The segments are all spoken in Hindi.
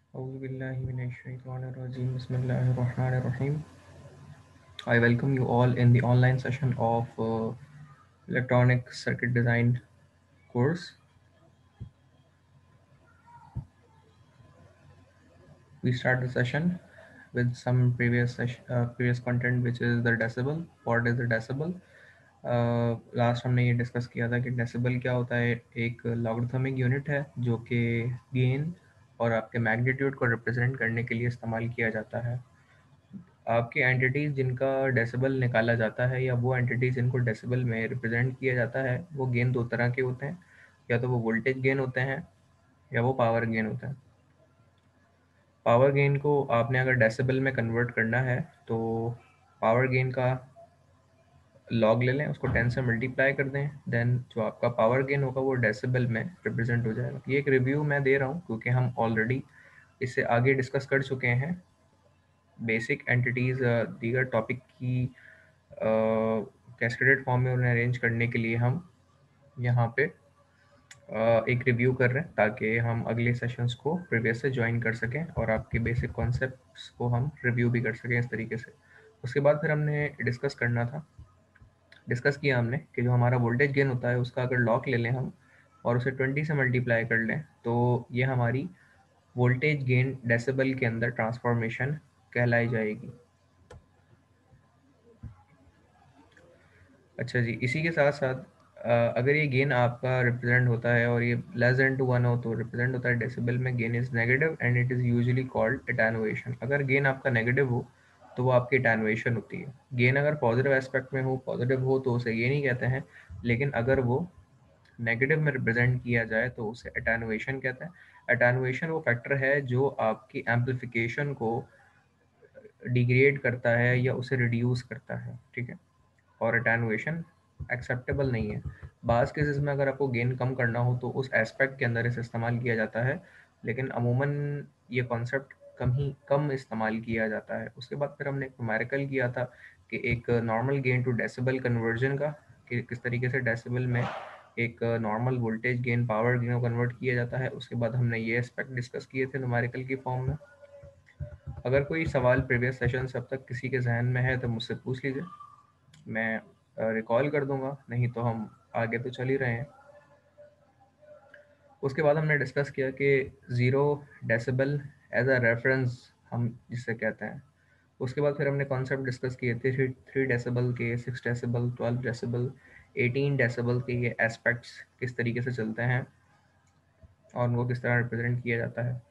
Auzubillahiminash-shaytanir-rajeem. Bismillahir-Rahmanir-Rahim. I welcome you all in the online session of electronic circuit design course. We start the session with some previous content, which is the decibel. What is the decibel? Last हमने ये डिस्कस किया था कि डेसिबल क्या होता है. एक लॉगरिथमिक यूनिट है जो कि गेन और आपके मैग्नीट्यूड को रिप्रेजेंट करने के लिए इस्तेमाल किया जाता है. आपकी एंटिटीज़ जिनका डेसिबल निकाला जाता है या वो एंटिटीज़ जिनको डेसिबल में रिप्रेजेंट किया जाता है, वो गेन दो तरह के होते हैं. या तो वो वोल्टेज गेन होते हैं या वो पावर गेन होते हैं. पावर गेन को आपने अगर डेसिबल में कन्वर्ट करना है तो पावर गेन का लॉग ले लें, उसको 10 से मल्टीप्लाई कर दें, देन जो आपका पावर गेन होगा वो डेसिबल में रिप्रेजेंट हो जाएगा. ये एक रिव्यू मैं दे रहा हूँ क्योंकि हम ऑलरेडी इससे आगे डिस्कस कर चुके हैं. बेसिक एंटिटीज़ दीगर टॉपिक की कैस्केडेड फॉर्म में उन्हें अरेंज करने के लिए हम यहाँ पे एक रिव्यू कर रहे हैं ताकि हम अगले सेशंस को प्रीवियस से ज्वाइन कर सकें और आपके बेसिक कॉन्सेप्ट्स को हम रिव्यू भी कर सकें इस तरीके से. उसके बाद फिर हमने डिस्कस किया हमने कि जो हमारा वोल्टेज गेन होता है उसका अगर लॉग ले लें हम और उसे 20 से मल्टीप्लाई कर लें तो ये हमारी वोल्टेज गेन डेसिबल के अंदर ट्रांसफॉर्मेशन कहलाई जाएगी. अच्छा जी, इसी के साथ साथ अगर ये गेन आपका रिप्रेजेंट होता है और ये लेस देन टू 1 हो तो रिप्रेजेंट होता है डेसिबल में gain is negative and it is usually called attenuation. अगर गेन आपका नेगेटिव हो तो वो आपकी एटेनुएशन होती है. गेन अगर पॉजिटिव एस्पेक्ट में हो, पॉजिटिव हो तो उसे गेन ही कहते हैं, लेकिन अगर वो नेगेटिव में रिप्रेजेंट किया जाए तो उसे एटेनुएशन कहते हैं. एटेनुएशन वो फैक्टर है जो आपकी एम्पलीफिकेशन को डिग्रेड करता है या उसे रिड्यूस करता है. ठीक है, और एटेनुएशन एक्सेप्टेबल नहीं है. बाज़ केसेस में अगर आपको गेन कम करना हो तो उस एस्पेक्ट के अंदर इसे इस्तेमाल किया जाता है, लेकिन अमूमन ये कॉन्सेप्ट कम इस्तेमाल किया जाता है. उसके बाद फिर हमने एक न्यूमेरिकल किया था कि एक normal gain to decibel conversion का, कि किस तरीके से डेसिबल में एक normal voltage gain power gain को कन्वर्ट किया जाता है. उसके बाद हमने ये एस्पेक्ट डिस्कस किए थे न्यूमेरिकल की फॉर्म में. अगर कोई सवाल प्रीवियस सेशन से अब तक किसी के जहन में है तो मुझसे पूछ लीजिए, मैं रिकॉल कर दूंगा, नहीं तो हम आगे तो चल ही रहे हैं. उसके बाद हमने डिस्कस किया कि 0 डेसिबल एज अ रेफरेंस हम जिसे कहते हैं. उसके बाद फिर हमने कॉन्सेप्ट डिस्कस किए थे 3 डेसिबल के, 6 डेसिबल, 12 डेसिबल, 18 डेसिबल के. ये एस्पेक्ट्स किस तरीके से चलते हैं और उनको किस तरह रिप्रेजेंट किया जाता है.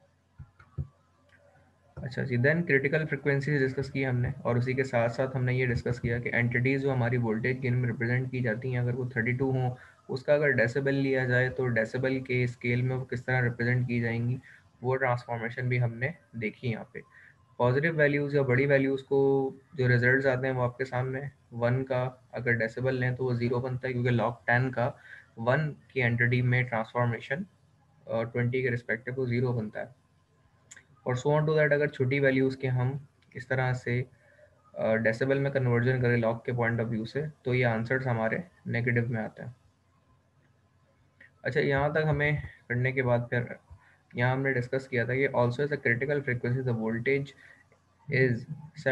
अच्छा जी, देन क्रिटिकल फ्रिक्वेंसीज डिस्कस की हमने, और उसी के साथ साथ हमने ये डिस्कस किया कि एंटिटीज़ जो हमारी वोल्टेज गेन में रिप्रेजेंट की जाती हैं, अगर वो 32 हों, उसका अगर डेसिबल लिया जाए तो डेसिबल के स्केल में वो किस तरह रिप्रेजेंट की जाएंगी, वो ट्रांसफॉर्मेशन भी हमने देखी यहाँ पे. पॉजिटिव वैल्यूज़ या बड़ी वैल्यूज़ को जो रिजल्ट्स आते हैं वो आपके सामने. 1 का अगर डेसिबल लें तो वो 0 बनता है क्योंकि लॉग 10 का 1 की एंटिटी में ट्रांसफॉर्मेशन 20 के रिस्पेक्टिव वो 0 बनता है. और सो ऑन टू दैट. अगर छोटी वैल्यूज़ के हम इस तरह से डेसिबल में कन्वर्जन करें लॉग के पॉइंट ऑफ व्यू से तो ये आंसर्स हमारे नेगेटिव में आते हैं. अच्छा, यहाँ तक हमें करने के बाद फिर यहाँ हमने डिस्कस किया था कि also as a critical frequency the voltage is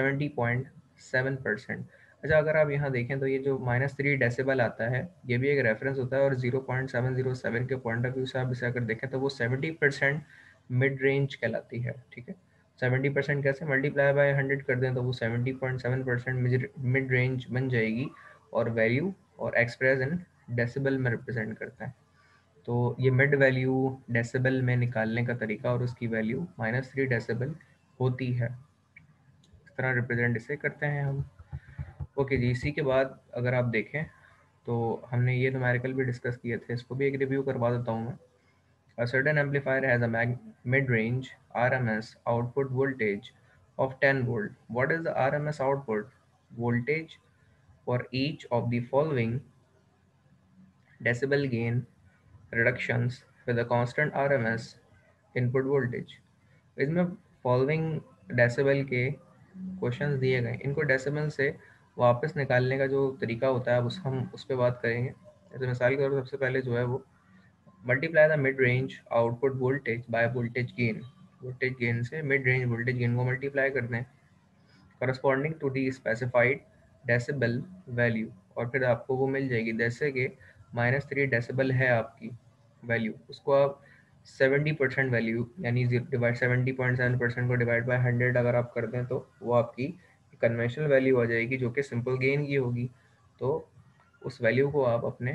70.7%. अच्छा, अगर आप यहाँ देखें तो ये जो -3 डेसिबल आता है ये भी एक रेफरेंस होता है, और 0.707 के पॉइंट ऑफ व्यू से आप इसे अगर देखें तो वो 70% मिड रेंज कहलाती है. ठीक है, 70% कैसे मल्टीप्लाई बाय 100 कर दें तो वो 70.7% मिड रेंज बन जाएगी, और वैल्यू और एक्सप्रेस इन डेसिबल में रिप्रेजेंट करता है. तो ये मिड वैल्यू डेसिबल में निकालने का तरीका और उसकी वैल्यू -3 डेसिबल होती है. इस तरह रिप्रेजेंट इसे करते हैं हम. ओके जी, इसी के बाद अगर आप देखें तो हमने ये न्यूमेरिकल भी डिस्कस किए थे, इसको भी एक रिव्यू करवा देता हूँ मैं. A certain amplifier has a mid-range RMS output voltage of 10 volt. What is the RMS output voltage for each of the following decibel gain reductions with a constant RMS input voltage? इसमें फॉलोइंग डेसिबल के क्वेश्चंस दिए गए, इनको डेसिबल से वापस निकालने का जो तरीका होता है हम उस पर बात करेंगे. जैसे मिसाल के तौर पर सबसे पहले जो है वो multiply the mid range output voltage by voltage gain. Voltage gain से मिड रेंज वोल्टेज गेन को मल्टीप्लाई कर दें corresponding to the specified decibel value, और फिर आपको वो मिल जाएगी। जैसे कि -3 डेसिबल है आपकी वैल्यू, उसको आप 70% वैल्यू यानी 70.7% को डिवाइड बाय 100 अगर आप कर दें तो वो आपकी कन्वेंशनल वैल्यू आ जाएगी जो कि सिंपल गेन की होगी। तो उस वैल्यू को आप अपने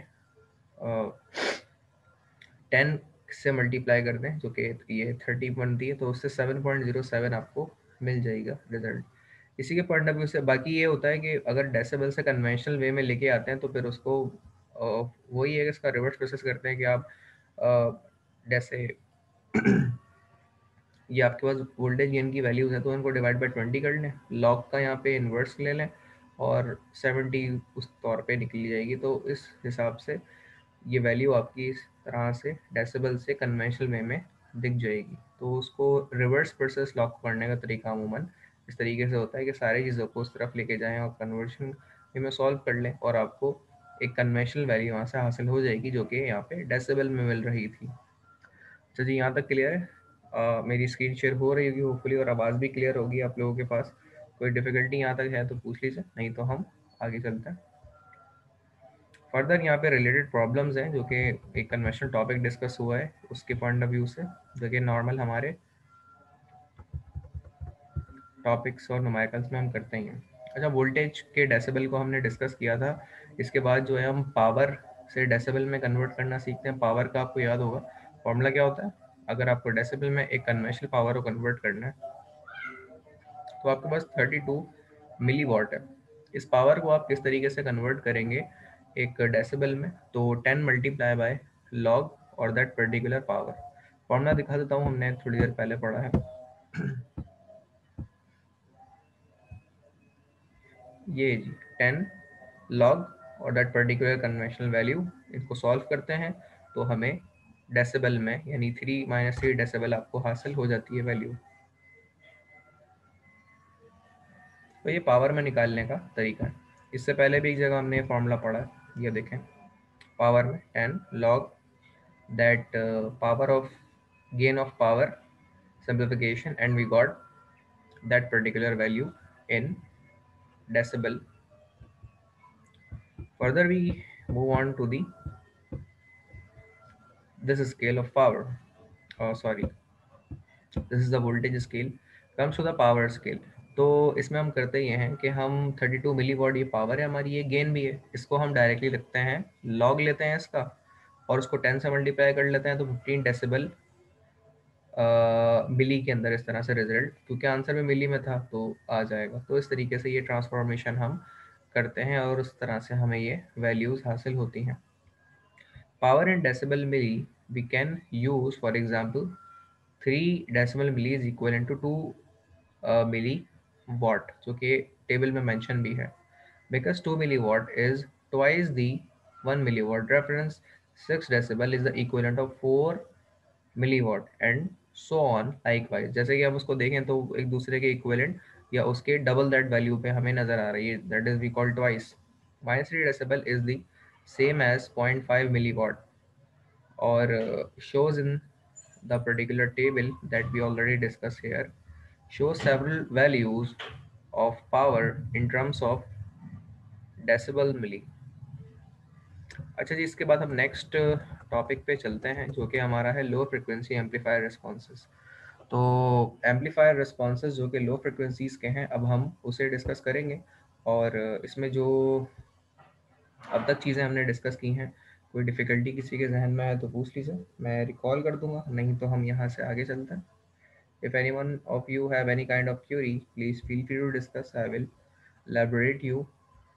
10 से मल्टीप्लाई कर दें जो कि ये 30 बनती है, तो उससे 7.07 आपको मिल जाएगा रिजल्ट। इसी के पॉइंट ऑफ व्यू से बाकी ये होता है कि अगर डेसिबल से कन्वेंशनल वे में लेके आते हैं तो फिर उसको वही है कि इसका रिवर्स प्रोसेस करते हैं कि आप जैसे ये आपके पास वोल्टेज गेन की वैल्यूज है तो उनको डिवाइड बाय 20 कर लें, लॉग का यहाँ पे इन्वर्स ले लें और 70 उस तौर पे निकली जाएगी। तो इस हिसाब से ये वैल्यू आपकी इस तरह से डेसिबल से कन्वेंशनल वे में दिख जाएगी। तो उसको रिवर्स प्रोसेस लॉक करने का तरीका अमूमन इस तरीके से होता है कि सारी चीज़ों को उस तरफ लेके जाएं और कन्वर्शन में सॉल्व कर लें और आपको एक कन्वेंशनल वैल्यू यहाँ से हासिल हो जाएगी जो कि यहाँ पे डेसिबल में मिल रही थी। अच्छा जी, यहाँ तक क्लियर है? मेरी स्क्रीन शेयर हो रही होगी होपफुली और आवाज़ भी क्लियर होगी आप लोगों के पास। कोई डिफ़िकल्टी यहाँ तक है तो पूछ लीजिए, नहीं तो हम आगे चलते हैं। फर्दर यहाँ पे रिलेटेड प्रॉब्लम्स हैं जो कि एक कन्वेंशनल टॉपिक डिस्कस हुआ है उसके पॉइंट ऑफ व्यू से, जो कि नॉर्मल हमारे टॉपिक्स और नुमेरिकल्स में हम करते ही हैं। अच्छा, वोल्टेज के डेसिबल को हमने डिस्कस किया था। इसके बाद जो है हम पावर से डेसिबल में कन्वर्ट करना सीखते हैं। पावर का आपको याद होगा फॉर्मूला क्या होता है। अगर आपको डेसिबल में एक कन्वेंशनल पावर को कन्वर्ट करना है तो आपके पास 32 मिली वॉट है। इस पावर को आप किस तरीके से कन्वर्ट करेंगे एक डेसिबल में, तो 10 मल्टीप्लाई बाय लॉग और दैट पर्टिकुलर पावर। फॉर्मूला दिखा देता हूँ, हमने थोड़ी देर पहले पढ़ा है। ये जी 10 लॉग और दैट पर्टिकुलर कन्वेंशनल वैल्यू, इनको सॉल्व करते हैं तो हमें डेसिबल में यानी 3 - 3 डेसिबल आपको हासिल हो जाती है वैल्यू। तो ये पावर में निकालने का तरीका है। इससे पहले भी एक जगह हमने ये फॉर्मूला पढ़ा है, ये देखें। पावर में 10 log that power of gain of power simplification and we got that particular value in decibel. Further we move on to the this scale of power, sorry, this is the voltage scale, comes to the power scale. तो इसमें हम करते ये हैं कि हम 32 मिली वॉट ये पावर है हमारी, ये गेन भी है, इसको हम डायरेक्टली लिखते हैं, लॉग लेते हैं इसका और उसको 10 से मल्टीप्लाई कर लेते हैं तो 15 डेसिबल मिली के अंदर इस तरह से रिजल्ट, क्योंकि आंसर में मिली में था तो आ जाएगा। तो इस तरीके से ये ट्रांसफॉर्मेशन हम करते हैं और उस तरह से हमें ये वैल्यूज हासिल होती हैं। Power in decibel milli we can use for example 3 decimal milli is equal to 2 milli watt, जो कि टेबल में मेंशन भी है। Because 2 milli watt is twice the 1 milli watt reference, 6 decibel is the equivalent of 4 milliwatt and so on likewise. जैसे कि हम उसको देखें तो एक दूसरे के इक्विवेलेंट या उसके डबल दैट वैल्यू पे हमें नजर आ रही है, that is we call twice. -3 decibel is the same as 0.5 milliwatt और shows in the particular table that we already discussed here, shows several values of power in terms of decibel milli। अच्छा जी, इसके बाद हम नेक्स्ट टॉपिक पे चलते हैं जो कि हमारा है लो फ्रिक्वेंसी एम्पलीफायर रिस्पॉन्सेज। तो एम्पलीफायर रिस्पॉन्सेज जो कि लो फ्रिक्वेंसीज के हैं अब हम उसे डिस्कस करेंगे। और इसमें जो अब तक चीज़ें हमने डिस्कस की हैं, कोई डिफ़िकल्टी किसी के जहन में है तो पूछ लीजिए, मैं रिकॉल कर दूंगा, नहीं तो हम यहाँ से आगे चलते हैं। If any one of you have any kind of query please feel free to discuss, I will elaborate you.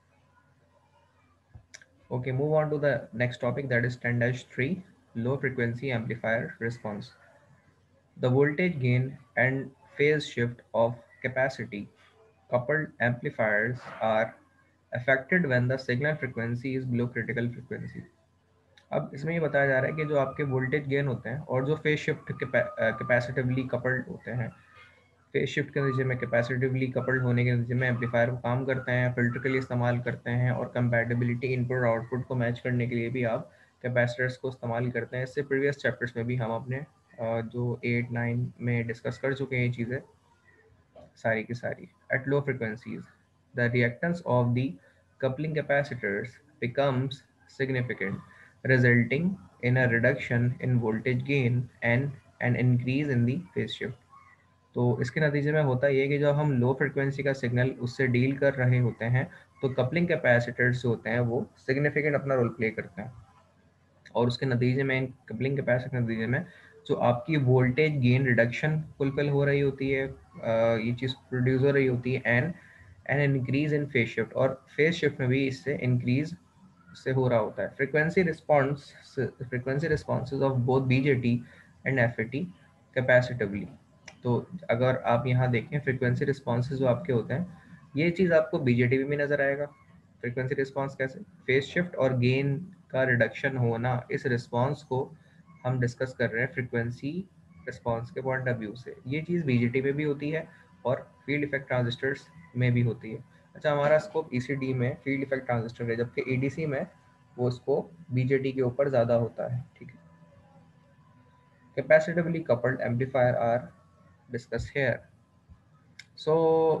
Okay, move on to the next topic, that is 10-3 low frequency amplifier response. The voltage gain and phase shift of capacity coupled amplifiers are affected when the signal frequency is below critical frequency. अब इसमें ये बताया जा रहा है कि जो आपके वोल्टेज गेन होते हैं और जो फेज शिफ्ट कैपेसिटिवली कपल्ड होते हैं, फेज शिफ्ट के नतीजे में कैपेसिटिवली कपल्ड होने के नतीजे में एम्पलीफायर को काम करते हैं, फिल्टर के लिए इस्तेमाल करते हैं और कंपैटिबिलिटी इनपुट आउटपुट को मैच करने के लिए भी आप कैपेसिटर्स को इस्तेमाल करते हैं। इससे प्रीवियस चैप्टर्स में भी हम अपने जो 8 9 में डिस्कस कर चुके हैं ये चीज़ें सारी की सारी. At low frequencies, the reactance of the coupling capacitors becomes significant, resulting in a reduction in voltage gain and an increase in the phase shift. तो इसके नतीजे में होता ये है कि जब हम लो फ्रिक्वेंसी का सिग्नल उससे डील कर रहे होते हैं तो कपलिंग कैपेसिटर्स जो होते हैं वो सिग्निफिकेंट अपना रोल प्ले करते हैं और उसके नतीजे में कपलिंग कैपेसिटर के नतीजे में जो आपकी वोल्टेज गेन रिडक्शन फुलफिल हो रही होती है, ये चीज़ प्रोड्यूस हो रही होती है and an increase in phase shift, और फेज शिफ्ट में भी इससे इंक्रीज से हो रहा होता है. Frequency responses of both BJT and FET capacitively. तो अगर आप यहाँ देखें फ्रिक्वेंसी रिस्पॉन्सेज जो आपके होते हैं ये चीज़ आपको बीजेटी में भी नज़र आएगा. फ्रिक्वेंसी रिस्पॉन्स कैसे, फेज शिफ्ट और गेन का रिडक्शन होना, इस रिस्पॉन्स को हम डिस्कस कर रहे हैं फ्रिक्वेंसी रिस्पॉन्स के पॉइंट ऑफ व्यू से. ये चीज़ बीजेटी में भी होती है और फील्ड इफेक्ट ट्रांजिस्टर्स में भी होती है. अच्छा, हमारा स्कोप ईसीडी में फील्ड इफेक्ट ट्रांजिस्टर है जबकि एडीसी में वो स्कोप बीजेटी के ऊपर ज़्यादा होता है. ठीक है. Capacitively coupled amplifier are discuss here. So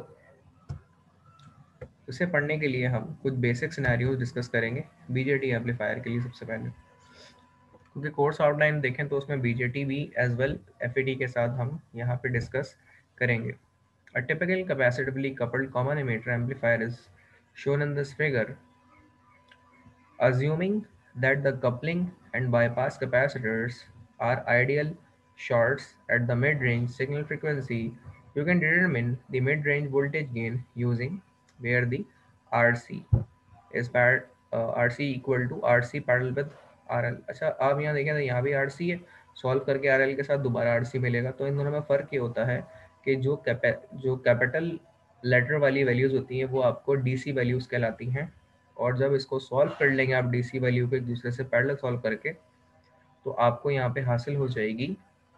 उसे पढ़ने के लिए हम कुछ बेसिक सिनेरियोज डिस्कस करेंगे बीजेटी एम्पलीफायर के लिए सबसे पहले, क्योंकि कोर्स आउटलाइन देखें तो उसमें बीजेटी भी एज वेल एफईटी के साथ हम यहाँ पे डिस्कस करेंगे. A typical capacitively coupled common emitter amplifier is shown in this figure. Assuming that the coupling and bypass capacitors are ideal shorts at the mid-range signal frequency, you can determine the mid-range voltage gain using where the RC is RC equal to RC parallel with RL. अच्छा, आप यहाँ देखें तो यहाँ भी RC है, सॉल्व करके RL के साथ दोबारा RC मिलेगा. तो इन दोनों में फ़र्क ये होता है कि जो कैपिटल लेटर वाली वैल्यूज़ होती हैं वो आपको डीसी वैल्यूज़ कहलाती हैं, और जब इसको सॉल्व कर लेंगे आप डीसी वैल्यू को एक दूसरे से पैरेलल सॉल्व करके तो आपको यहाँ पे हासिल हो जाएगी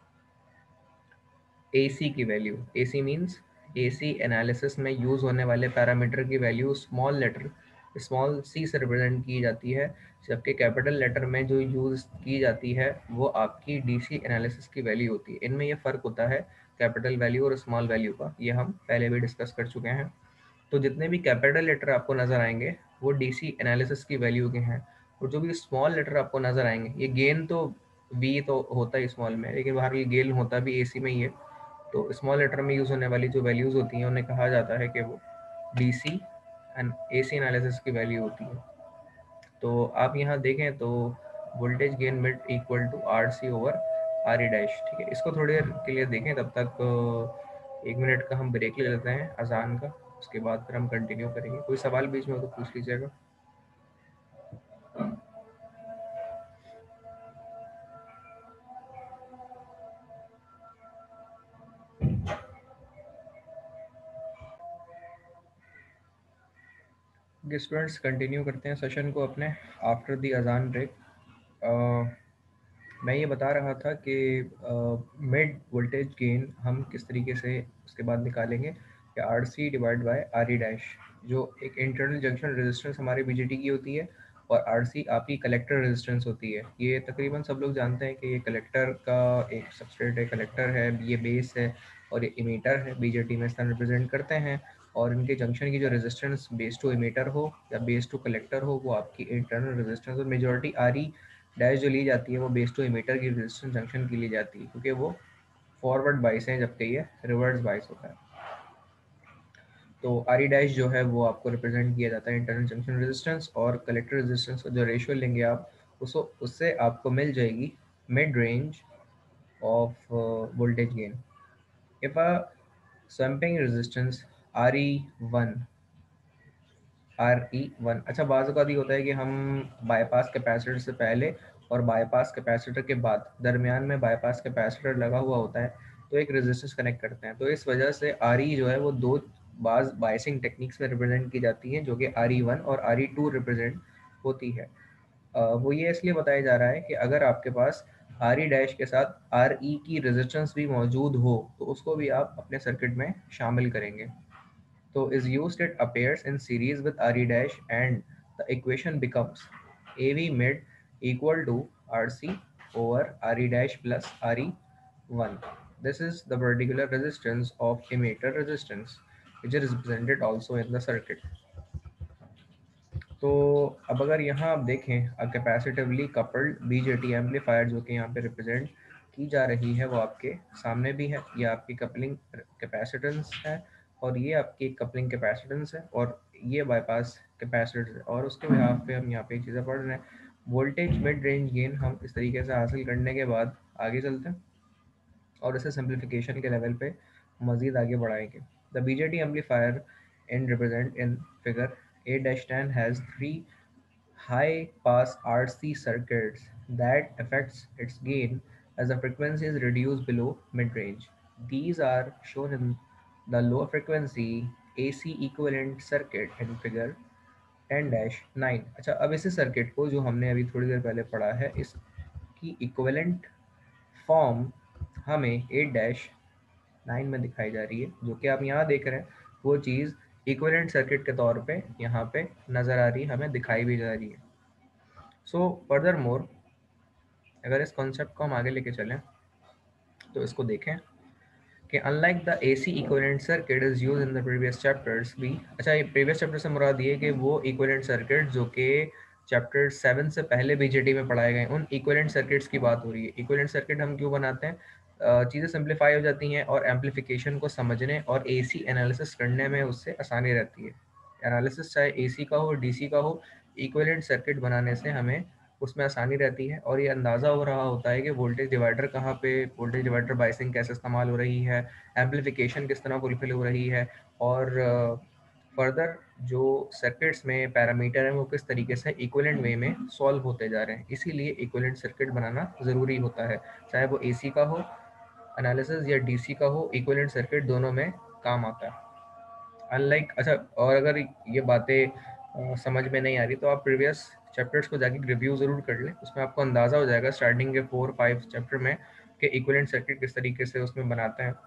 एसी की value. AC means AC analysis में यूज़ होने वाले पैरामीटर की value small letter small C से रिप्रेजेंट की जाती है, जबकि कैपिटल लेटर में जो यूज़ की जाती है वो आपकी डीसी एनालिसिस की वैल्यू होती है. इनमें ये फ़र्क होता है कैपिटल वैल्यू और स्मॉल वैल्यू का, ये हम पहले भी डिस्कस कर चुके हैं. तो जितने भी कैपिटल लेटर आपको नज़र आएंगे वो डीसी एनालिसिस की वैल्यू के हैं, और जो भी स्मॉल लेटर आपको नज़र आएंगे, ये गेन तो वी तो होता है स्मॉल में लेकिन बाहर ये गेन होता भी एसी में ही है. तो स्मॉल लेटर में यूज़ होने वाली जो वैल्यूज़ होती हैं उन्हें कहा जाता है कि वो डीसी एंड एसी एनालिसिस की वैल्यू होती है. तो आप यहाँ देखें तो voltage gain mid equal to R C over R E dash. ठीक है, इसको थोड़ी देर के लिए देखें, तब तक 1 मिनट का हम ब्रेक ले लेते हैं अजान का, उसके बाद फिर हम कंटिन्यू करेंगे. कोई सवाल बीच में हो तो पूछ लीजिएगा. स्टूडेंट्स कंटिन्यू करते हैं सेशन को अपने आफ्टर दी अजान ब्रेक. मैं ये बता रहा था कि मिड वोल्टेज गेन हम किस तरीके से उसके बाद निकालेंगे कि R C divide by R E dash, जो एक इंटरनल जंक्शन रेजिस्टेंस हमारे बीजेटी की होती है और आर सी आपकी कलेक्टर रेजिस्टेंस होती है. ये तकरीबन सब लोग जानते हैं कि ये कलेक्टर का एक सबस्ट्रेट है, कलेक्टर है, ये बेस है और ये इमीटर है, बीजेटी में स्थान रिप्रेजेंट करते हैं. और इनके जंक्शन की जो रेजिस्टेंस बेस टू इमीटर हो या बेस टू कलेक्टर हो वो आपकी इंटरनल रेजिस्टेंस, और मेजॉरिटी आर ई डैश जो ली जाती है वो बेस टू इमीटर की रेजिस्टेंस जंक्शन की ली जाती है, क्योंकि वो फॉरवर्ड बाइस हैं जबकि ये रिवर्स बाइस होता है. तो आर ई डैश जो है वो आपको रिप्रेजेंट किया जाता है इंटरनल जंक्शन रेजिस्टेंस, और कलेक्टर रेजिस्टेंस का जो रेशियो लेंगे आप उसको उससे आपको मिल जाएगी mid range of voltage gain. If a swamping resistance R E one R E one. अच्छा, बाज़ औक़ात ये होता है कि हम बाईपास कैपेसिटर से पहले और बाईपास कैपेसिटर के बाद दरमियान में बाईपास कैपेसिटर लगा हुआ होता है तो एक रेजिस्टेंस कनेक्ट करते हैं. तो इस वजह से आर ई जो है वो दो बाज़ बाइसिंग टेक्निक्स में रिप्रेजेंट की जाती हैं, जो कि आर ई वन और आर ई टू रिप्रेजेंट होती है. वो ये इसलिए बताया जा रहा है कि अगर आपके पास आर ई डैश के साथ आर ई की रेजिस्टेंस भी मौजूद हो तो उसको भी आप अपने सर्किट में शामिल करेंगे. So is used, it appears in series with RE dash and the equation becomes AV mid equal to RC over RE dash plus RE 1. This is the particular resistance of emitter resistance which is represented also in the circuit. तो अब अगर यहाँ आप देखें a capacitively coupled BJT amplifier जो कि यहाँ पे रिप्रेजेंट की जा रही है वो आपके सामने भी है। ये आपकी कपलिंग कैपेसिटेंस है और ये आपकी कपलिंग कैपेसिटेंस है और ये बाईपास कैपेसिटेंस है। और उसके बिहाफ पे हम यहाँ पे एक चीज़ें पढ़ रहे हैं। वोल्टेज मिड रेंज गेन हम इस तरीके से हासिल करने के बाद आगे चलते हैं और इसे सिंप्लीफिकेशन के लेवल पे मज़ीद आगे बढ़ाएंगे। The BJT amplifier in represent in figure A-10 has three high pass RC circuits that affects its gain as the frequency is reduced below mid-range. These are shown in the low frequency AC equivalent circuit in figure 10-9। अच्छा, अब इसी सर्किट को जो हमने अभी थोड़ी देर पहले पढ़ा है इसकी इक्विवेलेंट फॉर्म हमें 8-9 में दिखाई जा रही है। जो कि आप यहाँ देख रहे हैं वो चीज़ इक्विवेलेंट सर्किट के तौर पे यहाँ पे नज़र आ रही है, हमें दिखाई भी जा रही है। सो फर्दर मोर अगर इस कॉन्सेप्ट को हम आगे लेके चलें तो इसको देखें कि unlike the AC equivalent circuit is use in the previous chapters भी। अच्छा, ये प्रीवियस चैप्टर से मुराद ये कि वो इक्विवेलेंट सर्किट जो कि चैप्टर 7 से पहले बीजेटी में पढ़ाए गए उन इक्विवेलेंट सर्किट्स की बात हो रही है। इक्विवेलेंट सर्किट हम क्यों बनाते हैं? चीज़ें सिंप्लीफाई हो जाती हैं और एम्पलीफिकेशन को समझने और AC एनालिसिस करने में उससे आसानी रहती है। एनालिसिस चाहे AC का हो DC का हो, इक्विवेलेंट सर्किट बनाने से हमें उसमें आसानी रहती है और ये अंदाज़ा हो रहा होता है कि वोल्टेज डिवाइडर कहाँ पे, वोल्टेज डिवाइडर बाइसिंग कैसे इस्तेमाल हो रही है, एम्पलीफिकेशन किस तरह फुलफिल हो रही है और फर्दर जो सर्किट्स में पैरामीटर हैं वो किस तरीके से इक्विवेलेंट वे में सॉल्व होते जा रहे हैं। इसीलिए इक्विवेलेंट सर्किट बनाना ज़रूरी होता है, चाहे वो AC का हो एनालिसिस या DC का हो, इक्विवेलेंट सर्किट दोनों में काम आता है। अनलाइक अच्छा, और अगर ये बातें समझ में नहीं आ रही तो आप प्रीवियस चैप्टर्स को जाके रिव्यू ज़रूर कर लें, उसमें आपको अंदाज़ा हो जाएगा स्टार्टिंग के 4-5 चैप्टर में कि इक्विवेलेंट सर्किट किस तरीके से उसमें बनाते हैं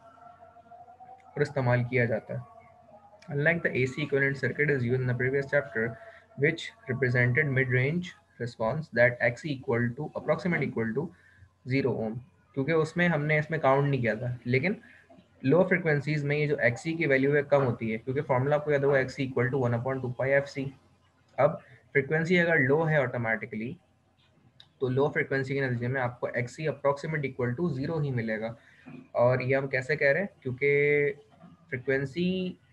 और इस्तेमाल किया जाता है। Unlike the AC equivalent circuit is used in the previous chapter, which represented mid-range response that X equal to approximate equal to 0 ohm, क्योंकि उसमें हमने इसमें काउंट नहीं किया था। लेकिन लो फ्रिक्वेंसीज में ये जो XC की वैल्यू है कम होती है क्योंकि फॉर्मूला आपको याद होगा XC इक्वल टू 1/2πfc। अब फ्रिक्वेंसी अगर लो है ऑटोमेटिकली तो लो फ्रिक्वेंसी के नतीजे में आपको XC अप्रोक्सीमेट इक्वल टू 0 ही मिलेगा। और ये हम कैसे कह रहे हैं? क्योंकि फ्रिक्वेंसी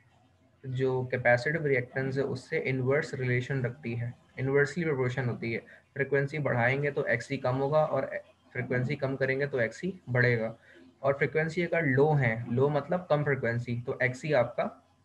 जो कैपेसिटिव रिएक्टेंस है उससे इन्वर्स रिलेशन रखती है, इन्वर्सली प्रोपोर्शन होती है। फ्रिक्वेंसी बढ़ाएंगे तो एक्सी कम होगा और फ्रिक्वेंसी कम करेंगे तो एक्सी बढ़ेगा। और फ्रिक्वेंसी अगर लो है, लो मतलब कम फ्रिक्वेंसी, तो एक्सी आपका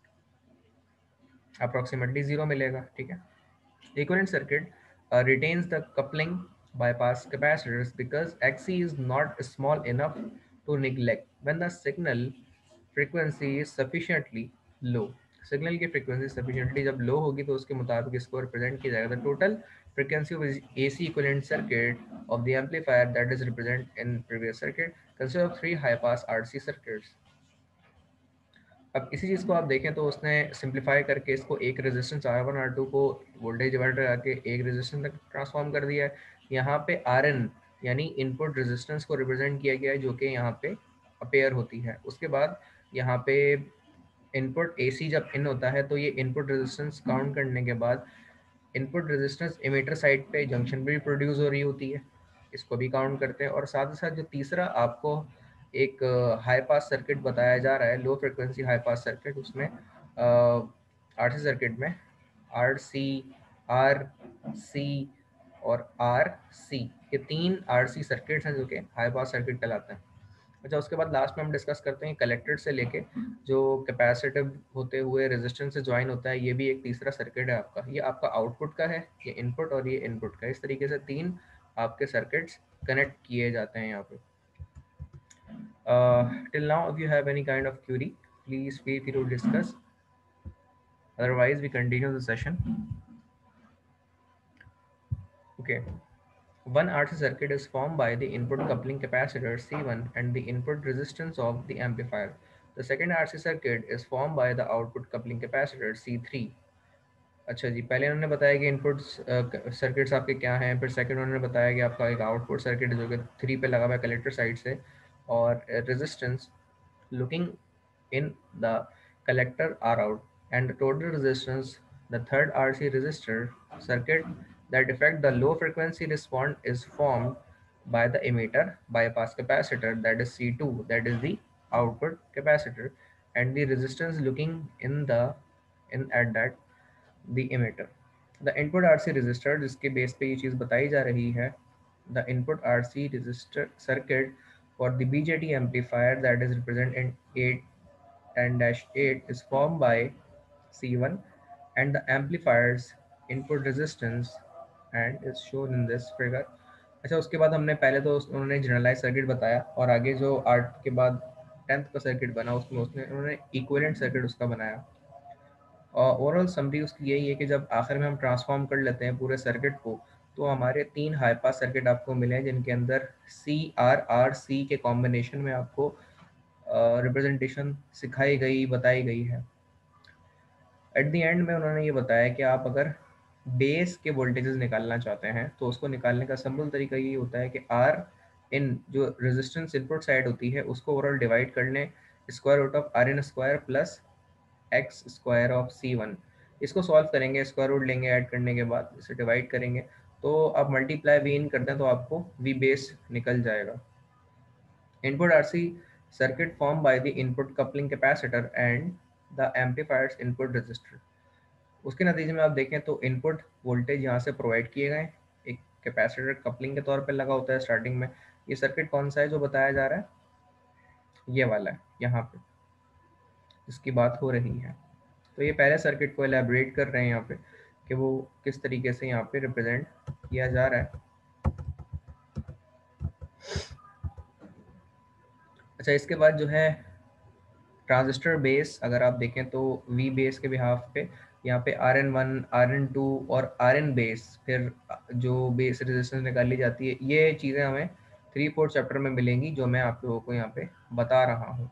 अप्रोक्सीमेटली 0 मिलेगा। ठीक है। Equivalent circuit retains the coupling bypass capacitors because Xc is not small enough to neglect when the signal frequency is sufficiently low। Signal की फ्रीक्वेंसी सफिशिएंटली जब लो होगी तो उसके मुताबिक इसको रिप्रेजेंट किया जाएगा। The total frequency of AC equivalent circuit of the amplifier that is represent in previous circuit consist of 3 high pass RC circuits. अब इसी चीज़ को आप देखें तो उसने सिंप्लीफाई करके इसको एक रेजिस्टेंस R1 R2 को वोल्टेज डिवाइडर आके एक रेजिस्टेंस तक ट्रांसफॉर्म कर दिया है। यहाँ पे RN यानी इनपुट रेजिस्टेंस को रिप्रेजेंट किया गया है जो कि यहाँ पे अपेयर होती है। उसके बाद यहाँ पे इनपुट AC जब इन होता है तो ये इनपुट रेजिस्टेंस काउंट करने के बाद इनपुट रेजिस्टेंस इमीटर साइड पे जंक्शन भी प्रोड्यूस हो रही होती है, इसको भी काउंट करते हैं। और साथ ही साथ जो तीसरा आपको एक हाई पास सर्किट बताया जा रहा है, low frequency high pass circuit, उसमें RC सर्किट में RC, RC और RC, ये 3 RC सर्किट्स हैं जो कि हाई पास सर्किट कहलाते हैं। अच्छा, उसके बाद लास्ट में हम डिस्कस करते हैं कलेक्टर से लेके जो कैपेसिटिव होते हुए रेजिस्टेंस से ज्वाइन होता है, ये भी एक तीसरा सर्किट है आपका। ये आपका आउटपुट का है, ये इनपुट और ये इनपुट का। इस तरीके से 3 आपके सर्किट्स कनेक्ट किए जाते हैं यहाँ पे। Till now if you have any kind of query please feel free to discuss, otherwise we continue the session. Okay. One RC circuit is formed by the input coupling capacitor C1 and the input resistance of the amplifier. The second RC circuit is formed by the output coupling capacitor C3। अच्छा जी, पहले उन्होंने बताया कि इनपुट सर्किट्स आपके क्या हैं, फिर सेकंड उन्होंने बताया कि आपका एक आउटपुट सर्किट जो कि 3 पे लगा हुआ है कलेक्टर साइड से, or resistance looking in the collector are out, and the total resistance, the third RC resistor circuit that affect the low frequency response is formed by the emitter bypass capacitor, that is C2, that is the output capacitor, and the resistance looking in at that the emitter. The input RC resistor जिसके बेस पे ये चीज़ बताई जा रही है, the input RC resistor circuit for the BJT amplifier that is represented in 810-8 is formed by C1 and the amplifier's input resistance and is shown in this figure. अच्छा, उसके बाद हमने पहले तो उन्होंने जनरलाइज सर्किट बताया और आगे जो आर्ट के बाद 10th का सर्किट बना उसमें उसने उन्होंने इक्विवेलेंट सर्किट उसका बनाया। ओवरऑल समरी उसकी यही है कि जब आखिर में हम ट्रांसफॉर्म कर लेते हैं पूरे सर्किट को, तो हमारे 3 हाई पास सर्किट आपको मिले हैं जिनके अंदर सी आर आर सी के कॉम्बिनेशन में आपको रिप्रेजेंटेशन सिखाई गई, बताई गई है। एट द एंड में उन्होंने ये बताया कि आप अगर बेस के वोल्टेजेस निकालना चाहते हैं तो उसको निकालने का सिंपल तरीका ये होता है कि आर इन जो रेजिस्टेंस इनपुट साइड होती है उसको ओवरऑल डिवाइड कर लें square root of R in square plus X square of C one. इसको सॉल्व करेंगे, स्क्वायर रूट लेंगे ऐड करने के बाद इसे डिवाइड करेंगे, तो आप मल्टीप्लाई वी इन करते हैं तो आपको वी बेस निकल जाएगा। Input RC circuit form by the input coupling capacitor and the amplifier's input resistor. उसके नतीजे में आप देखें तो इनपुट वोल्टेज यहाँ से प्रोवाइड किए गए, एक कैपेसिटर कपलिंग के तौर पे लगा होता है स्टार्टिंग में। ये सर्किट कौन सा है जो बताया जा रहा है? ये वाला है यहाँ पे इसकी बात हो रही है। तो ये पहले सर्किट को एलैबोरेट कर रहे हैं यहाँ पे कि वो किस तरीके से यहाँ पे रिप्रेजेंट किया जा रहा है। अच्छा, इसके बाद जो है ट्रांजिस्टर बेस अगर आप देखें तो वी बेस के बिहाफ पे यहाँ पे Rn1, Rn2 और Rn बेस, फिर जो बेस रेजिस्टेंस निकाली जाती है, ये चीज़ें हमें 3-4 चैप्टर में मिलेंगी जो मैं आप लोगों को यहाँ पे बता रहा हूँ।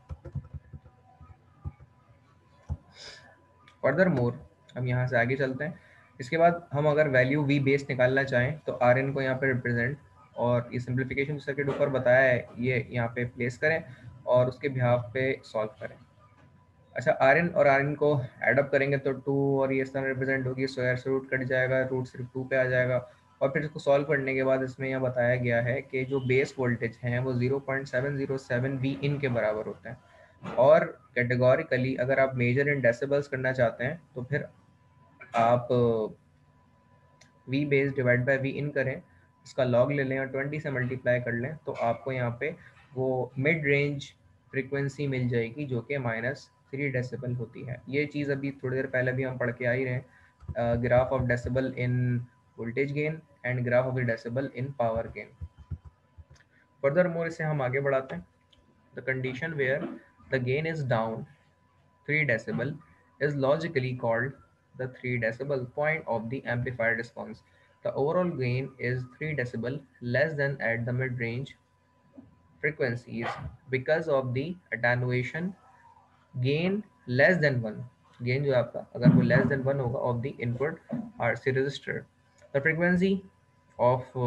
फर्दर मोर हम यहाँ से आगे चलते हैं। इसके बाद हम अगर वैल्यू वी बेस निकालना चाहें तो आर एन को यहाँ पे रिप्रेजेंट और ये सिंप्लीफिकेशन सर्किट ऊपर बताया है ये यहाँ पे प्लेस करें और उसके बिहाफ पे सॉल्व करें। अच्छा, आर एन और आर एन को एडअप करेंगे तो 2 और ये इस तरह रिप्रेजेंट होगी, स्क्वायर से रूट कट जाएगा, रूट सिर्फ 2 पे आ जाएगा। और फिर इसको सॉल्व करने के बाद इसमें यह बताया गया है कि जो बेस वोल्टेज हैं वो 0.707 वी इन के बराबर होते हैं। और कैटेगोरिकली अगर आप मेजर इन डेसिबल्स करना चाहते हैं तो फिर आप V base divide by V in करें, इसका लॉग ले लें और 20 से मल्टीप्लाई कर लें तो आपको यहाँ पे वो मिड रेंज फ्रीक्वेंसी मिल जाएगी जो कि -3 डेसिबल होती है। ये चीज़ अभी थोड़ी देर पहले भी हम पढ़ के आ ही रहे हैं, graph of decibel in voltage gain and graph of the decibel in power gain. Further more इसे हम आगे बढ़ाते हैं। The condition where the gain is down 3 decibel is logically called the 3 decibel point of the amplifier response. The overall gain is 3 decibel less than at the mid-range frequencies because of the attenuation gain less than 1। gain जो आपका अगर वो less than 1 होगा of the input RC resistor, the frequency of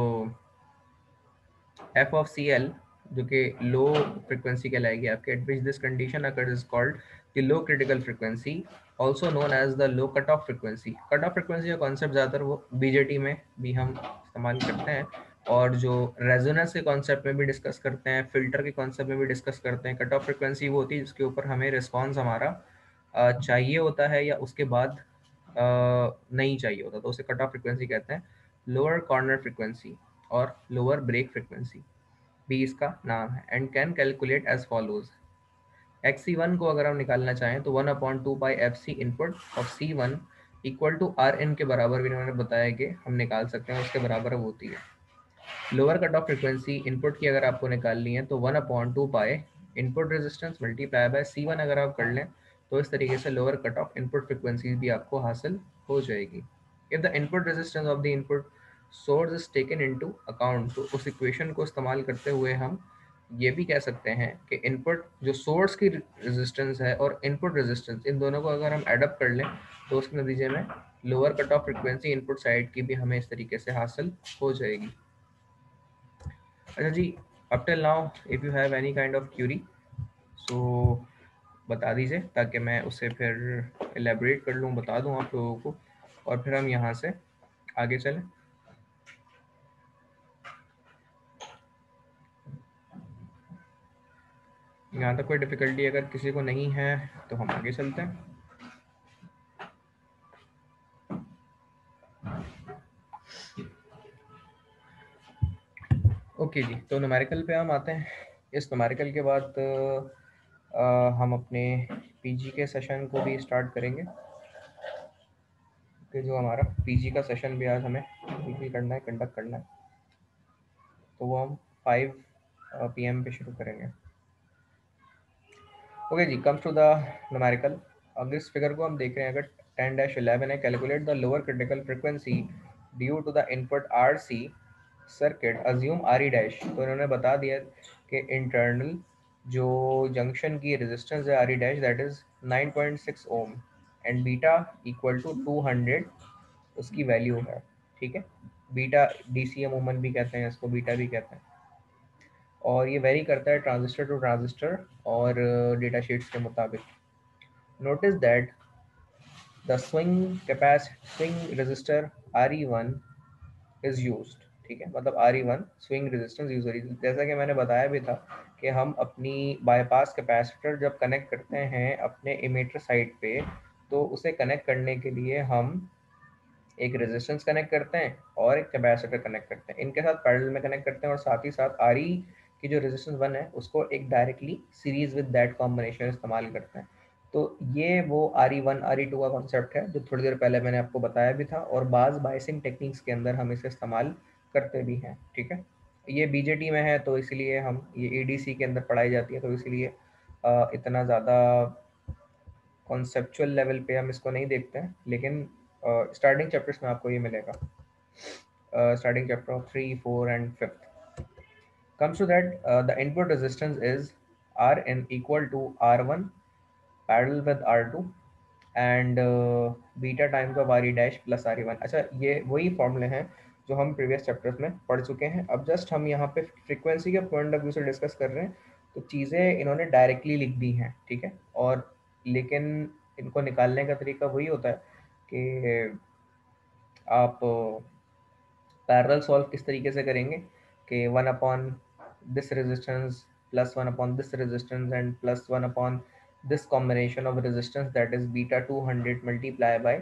F of C L जो कि लो फ्रिक्वेंसी कहलाएगी आपके, at which this condition occurs is called the low critical frequency, also known as the low cut off frequency. Cut off frequency का कॉन्सेप्ट ज़्यादातर वो बीजेटी में भी हम इस्तेमाल करते हैं और जो रेजोनेंस के कॉन्सेप्ट में भी डिस्कस करते हैं, फिल्टर के कॉन्सेप्ट में भी डिस्कस करते हैं। कट ऑफ फ्रिक्वेंसी वो होती है जिसके ऊपर हमें रिस्पॉन्स हमारा चाहिए होता है या उसके बाद नहीं चाहिए होता, तो उसे कट ऑफ फ्रिक्वेंसी कहते हैं। लोअर कॉर्नर फ्रिक्वेंसी और लोअर ब्रेक फ्रिक्वेंसी भी इसका नाम है। And can calculate as follows. X C one को अगर हम निकालना चाहें तो 1/2 pi F C input of C one equal to R N के बराबर भी इन्होंने बताया कि हम निकाल सकते हैं, उसके बराबर अब होती है। Lower cut off frequency input की अगर आपको निकालनी है तो 1/2 pi input resistance multiply by C one अगर आप कर लें तो इस तरीके से lower cut off input frequency भी आपको हासिल हो जाएगी। If the input resistance of the input source is taken into account, तो उस इक्वेशन को इस्तेमाल करते हुए हम ये भी कह सकते हैं कि इनपुट जो सोर्स की रेजिस्टेंस है और इनपुट रेजिस्टेंस, इन दोनों को अगर हम एडअप कर लें तो उसके नतीजे में lower cut off frequency input side की भी हमें इस तरीके से हासिल हो जाएगी। अच्छा जी, up till now if you have any kind of query so बता दीजिए, ताकि मैं उसे फिर एलेबरेट कर लूँ, बता दूँ आप लोगों को, और फिर हम यहाँ से आगे चलें। यहाँ तक कोई डिफ़िकल्टी अगर किसी को नहीं है तो हम आगे चलते हैं। ओके जी, तो न्यूमेरिकल पे हम आते हैं। इस न्यूमेरिकल के बाद हम अपने पीजी के सेशन को भी स्टार्ट करेंगे, कि जो हमारा पीजी का सेशन भी आज हमें बिल्कुल करना है, कंडक्ट करना है। तो वो हम 5 PM पे शुरू करेंगे। ओके जी, कम्स टू द न्यूमेरिकल। अगर इस फिगर को हम देख रहे हैं, अगर 10-11 है, calculate the lower critical frequency due to the input RC circuit, assume RE dash. तो इन्होंने बता दिया कि इंटरनल जो जंक्शन की रेजिस्टेंस है RE dash, that is 9.6 ohm, and beta equal to 200 उसकी वैल्यू है। ठीक है, बीटा DCM ओमन भी कहते हैं इसको, बीटा भी कहते हैं, और ये वेरी करता है ट्रांजिस्टर टू ट्रांजिस्टर और डेटा शीट्स के मुताबिक। Notice that the swing resistor RE1 is used. ठीक है, मतलब RE1 स्विंग रेजिस्टेंस यूज हो रही है। जैसा कि मैंने बताया भी था कि हम अपनी बाईपास कैपेसिटर जब कनेक्ट करते हैं अपने इमीटर साइड पे, तो उसे कनेक्ट करने के लिए हम एक रेजिस्टेंस कनेक्ट करते हैं और एक कैपेसिटर कनेक्ट करते हैं, इनके साथ पैरेलल में कनेक्ट करते हैं, और साथ ही साथ RE की जो रेजिस्टेंस 1 है उसको एक directly series with that combination इस्तेमाल करते हैं। तो ये वो RE1 RE2 का कॉन्सेप्ट है जो थोड़ी देर पहले मैंने आपको बताया भी था, और बाज बाइसिंग टेक्निक्स के अंदर हम इसे इस्तेमाल करते भी हैं। ठीक है, ये BJT में है तो इसलिए हम ये ADC के अंदर पढ़ाई जाती है, तो इसलिए इतना ज़्यादा कॉन्सेप्चुअल लेवल पे हम इसको नहीं देखते हैं, लेकिन स्टार्टिंग चैप्टर्स में आपको ये मिलेगा, starting chapter of 3, 4 and 5th. Comes to that, the input resistance is Rn equal to R1 parallel with R2 and beta times of RE dash plus RE1। अच्छा, ये वही फॉर्मूले हैं जो हम प्रीवियस चैप्टर्स में पढ़ चुके हैं। अब जस्ट हम यहाँ पे फ्रीक्वेंसी के पॉइंट ऑफ व्यू से डिस्कस कर रहे हैं, तो चीज़ें इन्होंने डायरेक्टली लिख दी हैं। ठीक है, और लेकिन इनको निकालने का तरीका वही होता है कि आप पैरेलल सॉल्व किस तरीके से करेंगे कि 1 upon this resistance plus 1 upon this resistance and plus 1 upon this combination of resistance, that is beta 200 multiply by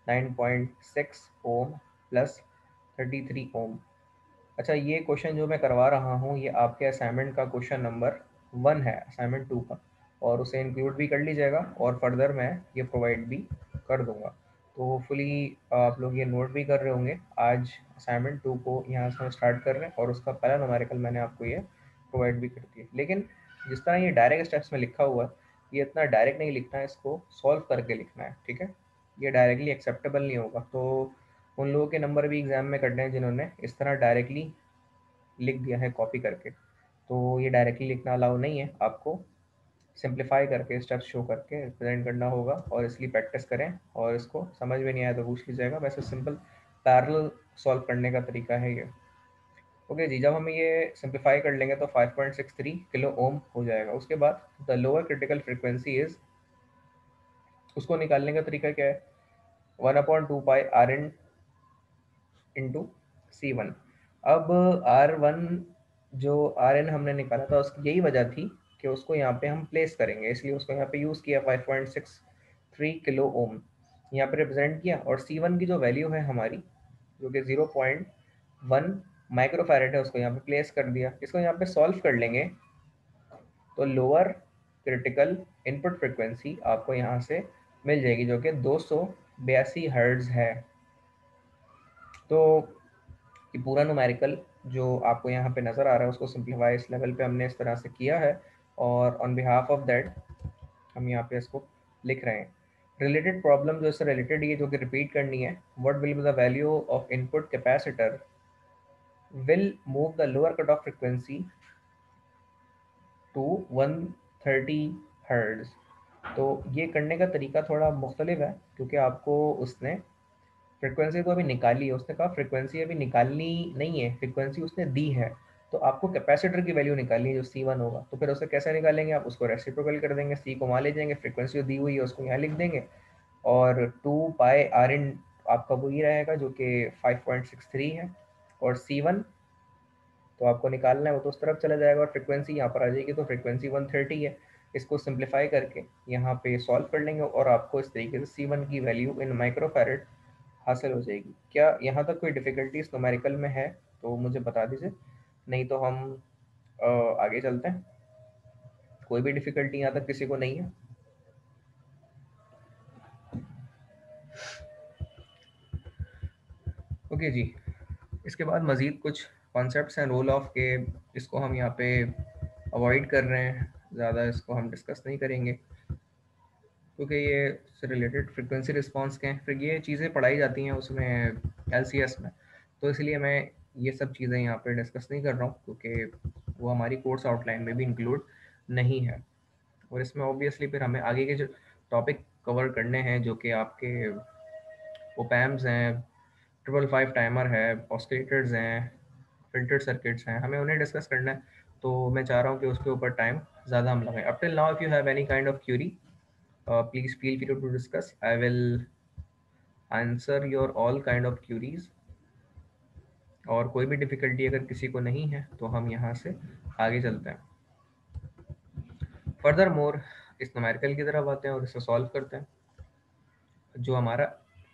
9.6 ohm plus 33 ohm. अच्छा, ये क्वेश्चन जो मैं करवा रहा हूँ ये आपके असाइनमेंट का क्वेश्चन नंबर 1 है, असाइनमेंट 2 का, और उसे इंक्लूड भी कर लीजिएगा और फर्दर मैं ये प्रोवाइड भी कर दूंगा। तो होपफुली आप लोग ये नोट भी कर रहे होंगे। आज असाइनमेंट 2 को यहाँ से हम स्टार्ट कर रहे हैं और उसका पहला न्यूमेरिकल मैंने आपको ये प्रोवाइड भी कर दिया। लेकिन जिस तरह ये डायरेक्ट स्टेप्स में लिखा हुआ है, ये इतना डायरेक्ट नहीं लिखना है, इसको सॉल्व करके लिखना है। ठीक है, ये डायरेक्टली एक्सेप्टेबल नहीं होगा। तो उन लोगों के नंबर भी एग्जाम में कटने हैं जिन्होंने इस तरह डायरेक्टली लिख दिया है कॉपी करके, तो ये डायरेक्टली लिखना अलाउ नहीं है। आपको सिंप्लीफाई करके स्टेप्स शो करके रिप्रेजेंट करना होगा, और इसलिए प्रैक्टिस करें, और इसको समझ में नहीं आया तो पूछ लीजिएगा। वैसे सिंपल पैरेलल सॉल्व करने का तरीका है ये। ओके जी, जब हम ये सिंप्लीफाई कर लेंगे तो 5.63 किलो ओम हो जाएगा। उसके बाद the lower critical frequency is, उसको निकालने का तरीका क्या है, 1/2 पाई Rn इंटू C1। अब R1 जो Rn हमने निकाला था उसकी यही वजह थी कि उसको यहाँ पे हम प्लेस करेंगे, इसलिए उसको यहाँ पे यूज़ किया 5.63 किलो ओम यहाँ पे रिप्रेजेंट किया, और C1 की जो वैल्यू है हमारी जो कि 0.1 माइक्रोफैरेड है उसको यहाँ पे प्लेस कर दिया। इसको यहाँ पे सॉल्व कर लेंगे तो लोअर क्रिटिकल इनपुट फ्रिक्वेंसी आपको यहाँ से मिल जाएगी जो कि 282 हर्ट्ज है। तो कि पूरा न्यूमेरिकल जो आपको यहाँ पे नज़र आ रहा है उसको सिंप्लीफाई इस लेवल पे हमने इस तरह से किया है, और ऑन बिहाफ ऑफ दैट हम यहाँ पे इसको लिख रहे हैं। रिलेटेड प्रॉब्लम जो इससे रिलेटेड ये जो कि रिपीट करनी है, what will be the value of input capacitor will move the lower cut off frequency to 130 hertz. तो ये करने का तरीका थोड़ा मुख्तलिफ है, क्योंकि आपको उसने फ्रिक्वेंसी तो अभी निकाली है, उसने कहा फ्रिक्वेंसी अभी निकालनी नहीं है, फ्रिक्वेंसी उसने दी है। तो आपको कैपेसिटर की वैल्यू निकालनी है जो C1 होगा। तो फिर उसे कैसे निकालेंगे, आप उसको रेसिप्रोकल कर देंगे, C को वहाँ ले जाएंगे, फ्रीक्वेंसी जो दी हुई है उसको यहाँ लिख देंगे, और 2 π Rin आपका वही रहेगा जो कि 5.63 है, और C1 तो आपको निकालना है वो तो उस तरफ चला जाएगा, और फ्रीक्वेंसी यहाँ पर आ जाएगी, तो फ्रीक्वेंसी 130 है। इसको सिंप्लीफाई करके यहाँ पे सॉल्व कर लेंगे और आपको इस तरीके से C1 की वैल्यू इन माइक्रोफैरड हासिल हो जाएगी। क्या यहाँ तक कोई डिफ़िकल्टीज न्यूमेरिकल में है तो मुझे बता दीजिए, नहीं तो हम आगे चलते हैं। कोई भी डिफ़िकल्टी यहाँ तक किसी को नहीं है? ओके जी। इसके बाद मज़ीद कुछ कॉन्सेप्ट्स हैं रोल ऑफ के, इसको हम यहाँ पे अवॉइड कर रहे हैं, ज़्यादा इसको हम डिस्कस नहीं करेंगे क्योंकि ये से रिलेटेड फ्रीक्वेंसी रिस्पांस के हैं, फिर ये चीज़ें पढ़ाई जाती हैं उसमें LCS में, तो इसलिए मैं ये सब चीज़ें यहाँ पे डिस्कस नहीं कर रहा हूँ क्योंकि वो हमारी कोर्स आउटलाइन में भी इंक्लूड नहीं है। और इसमें ऑब्वियसली फिर हमें आगे के जो टॉपिक कवर करने हैं जो कि आपके ओपैम्स हैं, 555 टाइमर है, ऑस्किलेटर्स हैं, फिल्टर सर्किट्स हैं, हमें उन्हें डिस्कस करना है। तो मैं चाह रहा हूँ कि उसके ऊपर टाइम ज़्यादा हम लगाएं। Up till now if you have any kind of query please feel free to discuss, I will answer your all kind of queries. और कोई भी डिफ़िकल्टी अगर किसी को नहीं है तो हम यहाँ से आगे चलते हैं। फर्दर मोर इस न्यूमेरिकल की तरफ आते हैं और इसे सॉल्व करते हैं, जो हमारा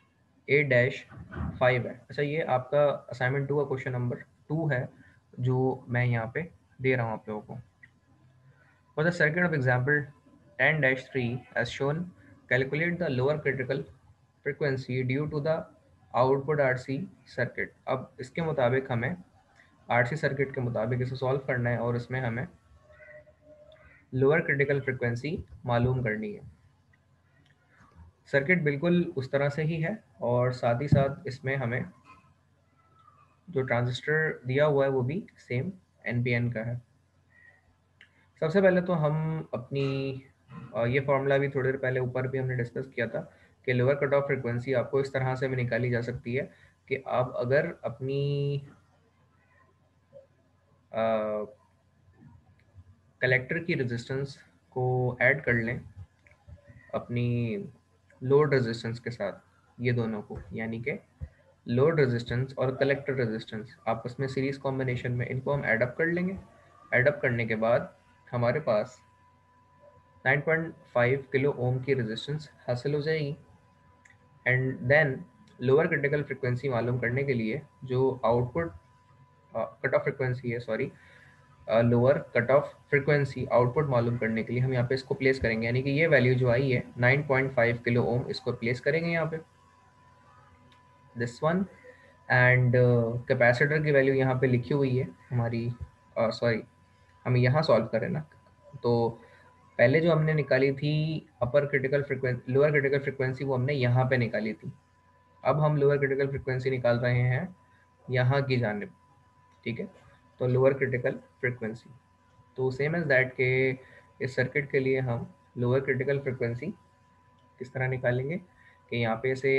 A-5 है। अच्छा, ये आपका असाइनमेंट 2 का क्वेश्चन नंबर 2 है जो मैं यहाँ पे दे रहा हूँ आप लोगों को। For the circuit of example 10-3 as shown, calculate the lower critical frequency due to the output RC circuit. अब इसके मुताबिक हमें RC सर्किट के मुताबिक इसे सॉल्व करना है और इसमें हमें लोअर क्रिटिकल फ्रिक्वेंसी मालूम करनी है। सर्किट बिल्कुल उस तरह से ही है और साथ ही साथ इसमें हमें जो ट्रांजिस्टर दिया हुआ है वो भी सेम NPN का है। सबसे पहले तो हम अपनी ये फार्मूला भी थोड़ी देर पहले ऊपर भी हमने डिस्कस किया था कि लोअर कट ऑफ फ्रिक्वेंसी आपको इस तरह से भी निकाली जा सकती है कि आप अगर अपनी कलेक्टर की रेजिस्टेंस को ऐड कर लें अपनी लोड रेजिस्टेंस के साथ, ये दोनों को, यानी कि लोड रेजिस्टेंस और कलेक्टर रेजिस्टेंस आपस में सीरीज कॉम्बिनेशन में इनको हम ऐड अप कर लेंगे। ऐड अप करने के बाद हमारे पास 9.5 किलो ओम की रेजिस्टेंस हासिल हो जाएगी। And then lower critical frequency मालूम करने के लिए जो आउटपुट कट ऑफ फ्रिक्वेंसी है, sorry, lower cut off frequency output मालूम करने के लिए हम यहाँ पे इसको प्लेस करेंगे, यानी कि ये वैल्यू जो आई है 9.5 किलो ओम, इसको प्लेस करेंगे यहाँ पे, दिस वन। एंड कैपेसिटर की वैल्यू यहाँ पे लिखी हुई है हमारी, सॉरी हमें यहाँ सॉल्व करें ना, तो पहले जो हमने निकाली थी upper critical frequency, lower critical frequency, वो हमने यहाँ पे निकाली थी। अब हम लोअर क्रिटिकल फ्रिक्वेंसी निकाल रहे हैं यहाँ की जानिब, ठीक है। तो लोअर क्रिटिकल फ्रिक्वेंसी, तो सेम एज दैट के इस सर्किट के लिए हम लोअर क्रिटिकल फ्रिक्वेंसी किस तरह निकालेंगे कि यहाँ पे से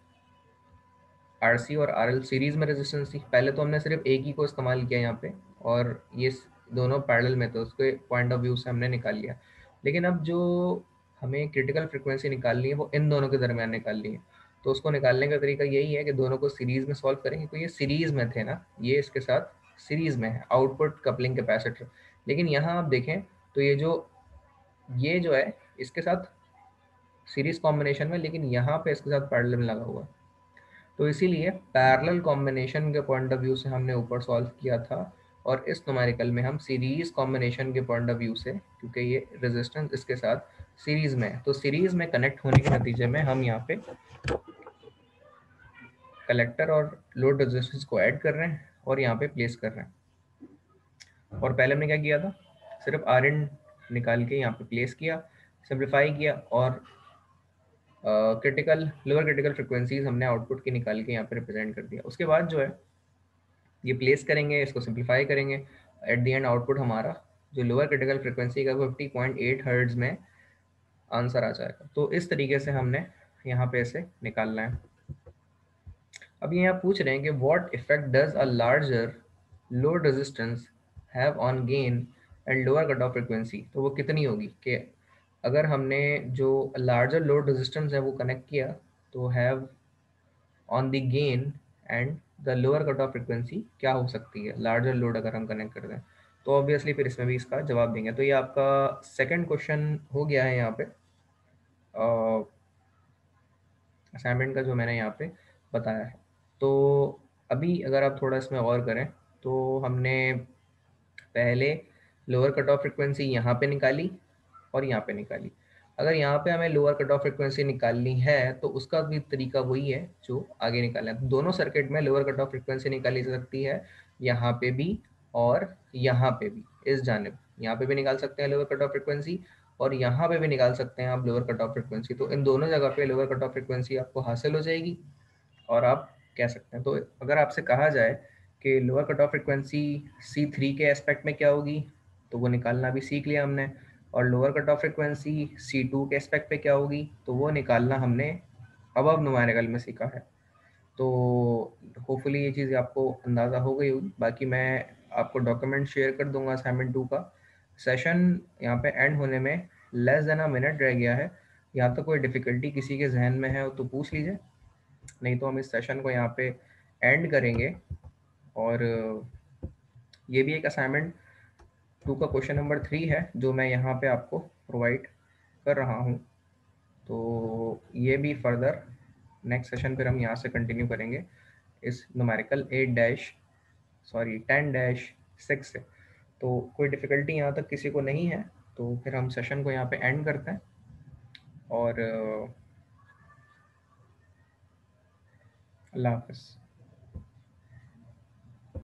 RC और RL सीरीज में रेजिस्टेंस थी, पहले तो हमने सिर्फ एक ही को इस्तेमाल किया यहाँ पे और ये दोनों पैरेलल में थे, उसके पॉइंट ऑफ व्यू से हमने निकाल लिया। लेकिन अब जो हमें क्रिटिकल फ्रिक्वेंसी निकालनी है वो इन दोनों के दरमियान निकालनी है, तो उसको निकालने का तरीका यही है कि दोनों को सीरीज में सॉल्व करेंगे। तो ये सीरीज में थे ना, ये इसके साथ सीरीज में है, आउटपुट कपलिंग कैपेसिटर। लेकिन यहाँ आप देखें तो ये जो है इसके साथ सीरीज कॉम्बिनेशन में, लेकिन यहाँ पे इसके साथ पैरेलल में लगा हुआ है, तो इसीलिए पैरेलल कॉम्बिनेशन के पॉइंट ऑफ व्यू से हमने ऊपर सॉल्व किया था, और इस न्यूमेरिकल में हम सीरीज कॉम्बिनेशन के पॉइंट ऑफ व्यू से, क्योंकि ये रेजिस्टेंस इसके साथ सीरीज में है, तो सीरीज में कनेक्ट होने के नतीजे में हम यहाँ पे कलेक्टर और लोड रेजिस्टेंस को ऐड कर रहे हैं और यहाँ पे प्लेस कर रहे हैं। और पहले हमने क्या किया था, सिर्फ Rin निकाल के यहाँ पे प्लेस किया, सिंप्लीफाई किया, और क्रिटिकल लोअर क्रिटिकल फ्रिक्वेंसीज हमने आउटपुट की निकाल के यहाँ पे रिप्रेजेंट कर दिया। उसके बाद जो है ये प्लेस करेंगे, इसको सिंप्लीफाई करेंगे, एट द एंड आउटपुट हमारा जो लोअर क्रिटिकल फ्रिक्वेंसी का 50.8 हर्ट्ज में आंसर आ जाएगा। तो इस तरीके से हमने यहाँ पे इसे निकालना है। अब ये यहाँ पूछ रहे हैं कि what effect does a larger load resistance have on gain and lower cut off frequency, तो वो कितनी होगी कि अगर हमने जो लार्जर लोड रेजिस्टेंस है वो कनेक्ट किया तो have on the gain and the lower cut off frequency क्या हो सकती है लार्जर लोड अगर हम कनेक्ट करते हैं। तो ऑब्वियसली फिर इसमें भी इसका जवाब देंगे। तो ये आपका सेकंड क्वेश्चन हो गया है यहाँ पे असाइनमेंट का जो मैंने यहाँ पे बताया है। तो अभी अगर आप थोड़ा इसमें और करें तो हमने पहले लोअर कट ऑफ फ्रिक्वेंसी यहाँ पे निकाली और यहाँ पे निकाली। अगर यहाँ पे हमें लोअर कट ऑफ फ्रिक्वेंसी निकालनी है तो उसका भी तरीका वही है जो आगे निकालना है। दोनों सर्किट में लोअर कट ऑफ फ्रिक्वेंसी निकाली जा सकती है, यहाँ पे भी और यहाँ पे भी। इस जानिब यहाँ पे भी निकाल सकते हैं लोअर कट ऑफ फ्रिक्वेंसी और यहाँ पे भी निकाल सकते हैं आप लोअर कट ऑफ फ्रिक्वेंसी। तो इन दोनों जगह पे लोअर कट ऑफ फ्रिक्वेंसी आपको हासिल हो जाएगी और आप कह सकते हैं। तो अगर आपसे कहा जाए कि lower cut off frequency C3 के एस्पेक्ट में क्या होगी तो वो निकालना भी सीख लिया हमने, और lower cut off frequency C2 के एस्पेक्ट पे क्या होगी तो वो निकालना हमने अब न्यूमेरिकल में सीखा है। तो होपफुली ये चीज़ आपको अंदाज़ा हो गई होगी। बाकी मैं आपको डॉक्यूमेंट शेयर कर दूंगा असाइनमेंट 2 का। सेशन यहाँ पे एंड होने में लेस देन अ मिनट रह गया है। यहाँ तक कोई डिफ़िकल्टी किसी के जहन में है तो पूछ लीजिए, नहीं तो हम इस सेशन को यहाँ पे एंड करेंगे। और ये भी एक असाइनमेंट 2 का क्वेश्चन नंबर 3 है जो मैं यहाँ पे आपको प्रोवाइड कर रहा हूँ। तो ये भी फर्दर नेक्स्ट सेशन फिर हम यहाँ से कंटिन्यू करेंगे इस न्यूमेरिकल 10-6 से। तो कोई डिफ़िकल्टी यहाँ तक किसी को नहीं है तो फिर हम सेशन को यहाँ पे एंड करते हैं। और अल्लाह हाफ़िज़।